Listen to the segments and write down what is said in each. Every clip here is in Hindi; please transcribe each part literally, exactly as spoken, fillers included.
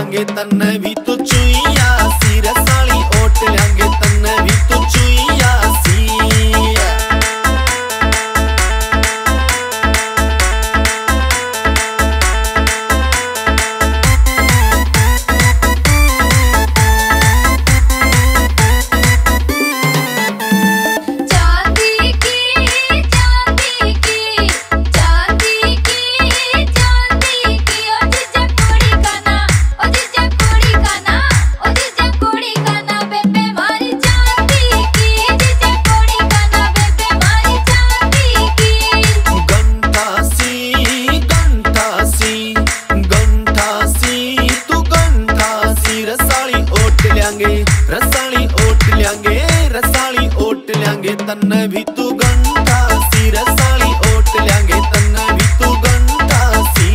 ल्यांगे तन्ने भी तो चुईया सी रसाली ओट ल्यांगे तन्ने भी तो चुईया सी। रसाली ओट ल्यांगे रसाली ओट ल्यांगे तन्ने भी तू गंठा सी रसाली ओट ल्यांगे तन्ने भी तू गंठा सी।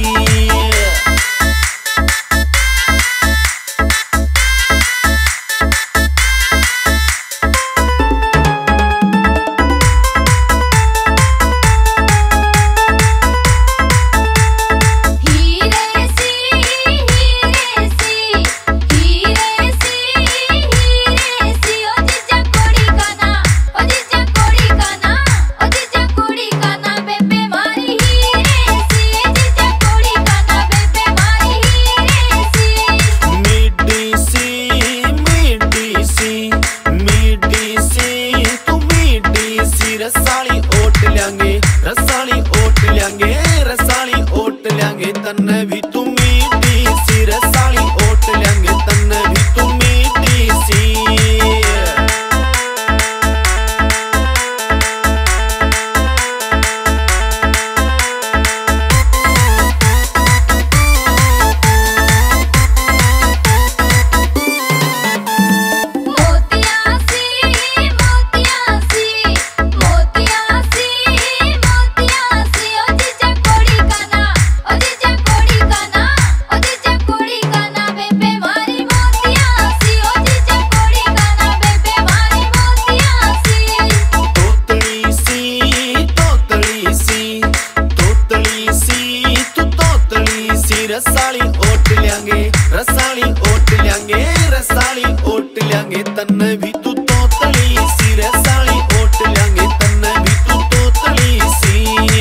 रसाली ओट ल्यांगे रसाली ओट ल्यांगे रसाली ओट ल्यांगे तन्ने भी तू मीठी सी रसाली ओट ल्यांगे तन्ने भी तू मीठी सी। रसाली ओट ल्यांगे रसाली ओट ल्यांगे रसाली ओट ल्यांगे तन्ने भी तू तोतली सी रसाली ओट ल्यांगे तन्ने भी तू तोतली सी।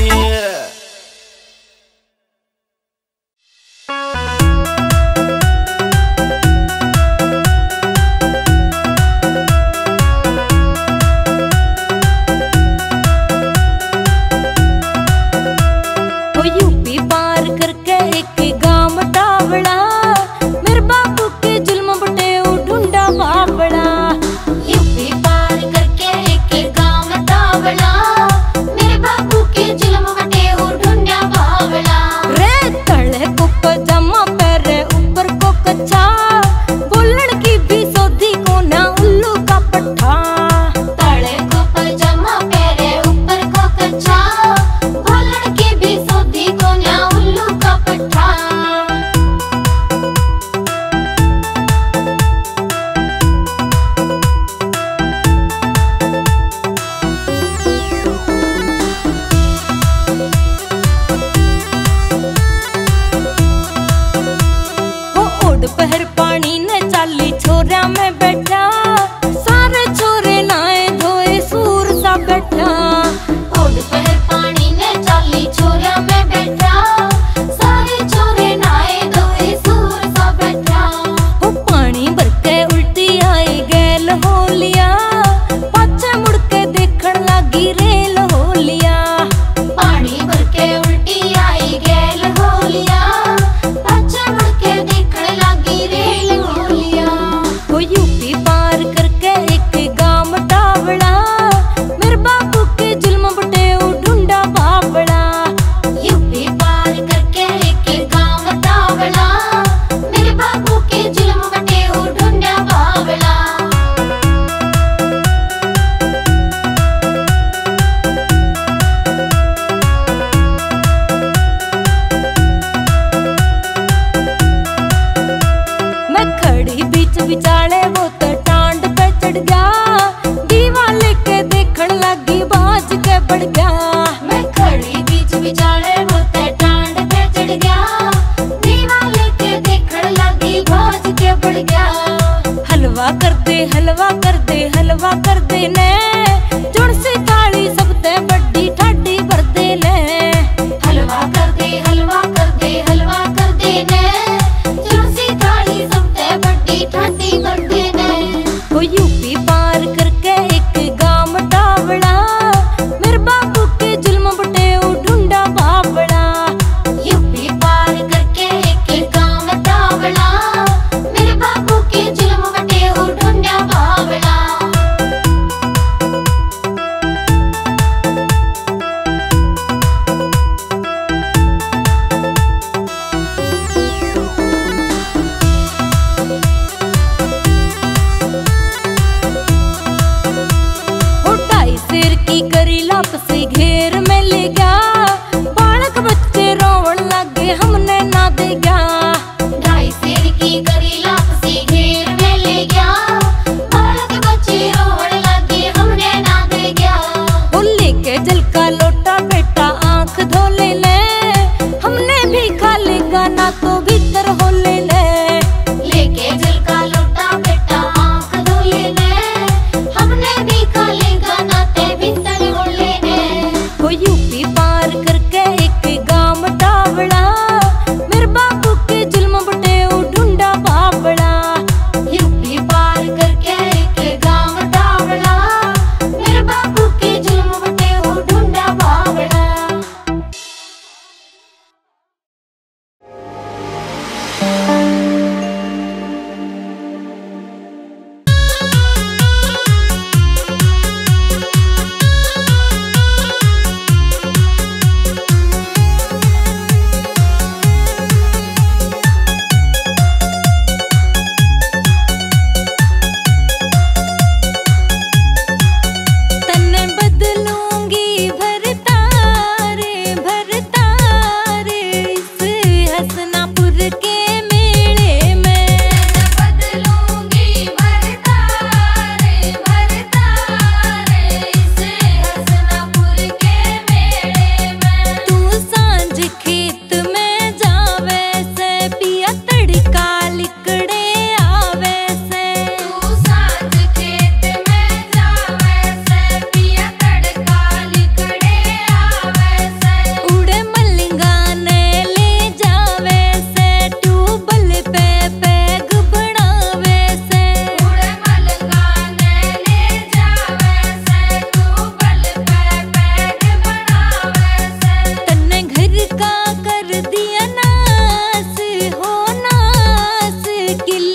यूपी पार करके एक गांव टावड़ा मेरे बापू के जुल्म बटे ढूंढा बावड़ा। यूपी पार करके एक गांव टावड़ा मेरे बापू के जुल्म बटे ढूंढा बावड़ा। रे तले को पजामा पैरे ऊपर को कच्चा बोलन की भी सोधी को ना उल्लू का पट्ठा। तले को पजामा पैरे ऊपर को कच्चा बोलन की भी सोधी को ना उल्लू का पट्ठा। पहर पानी ने चाली छोरा में बैठा सारे छोरे नाए धोए सूर सा बैठा। ओड पहर पानी ने चाली छोरा में बैठा सारे छोरे नाए धोए सूर सा बैठा। वो पानी भर के उल्टी आई गैल हो लिया पाछे मुड़ के देखण लागी रेल हो लिया। पानी भर के उल्टी आई गैल हो लिया पाछे मुड़ के देखण लागी रेल हो लिया। वो यूपी पार करके एक गांव टावड़ा मेरे बापू के जुल्म बटे ढूंढा बावड़ा। यूपी पार करके एक गांव टावड़ा मेरे बापू के जुल्म बटे ढूंढा बावड़ा। मैं खड़ी बीच बिचाले वो तो टांड पे चढ़ गया दीवाले के देखण लगी बाज के बढ़ गया। मैं खड़ी बीच बिचाले वो ते टांड पे चढ़ गया दीवाले के देखण लगी। हलवा कर दे हलवा कर दे हलवा कर दे ने जुड़सी थाली सबते बड़ी ठाडी भर दे ले हलवा कर दे हलवा कर दे हलवा कर दे ने जुड़सी थाली सबते बड़ी ठाडी भर दे ने। वो यूपी पार करके एक गांव टावड़ा मेरे बाबू के जुल्म बटे ढूंढा बावड़ा। यूपी पार करके एक गांव टावड़ा मेरे बाबू के जुल्म बटे ढूंढा बावड़ा। सिर की करी लापसी घेर में ले गया बालक बच्चे रोवण लगे हमने ना दे गया। ढाई सिर की करी लापसी घेर में ले गया बालक बच्चे रोवण लगे हमने ना दे गया। वो लेके जल का लोटा बेटा आंख धो ले ले हमने भी खा लेगा ना तो भीतर हो ले ले। लेके जल का लोटा बेटा आंख धो ले ले हमने भी खा लेगा ना भीतर हो लेने। वो यूपी पार करके एक गांव टावड़ा मेरे बाबू के जुल्म बटे ढूंढा बावड़ा। यूपी पार करके एक गांव टावड़ा मेरे बाबू के जुल्म बटे ढूंढा बावड़ा। कर दिया नास हो नास किल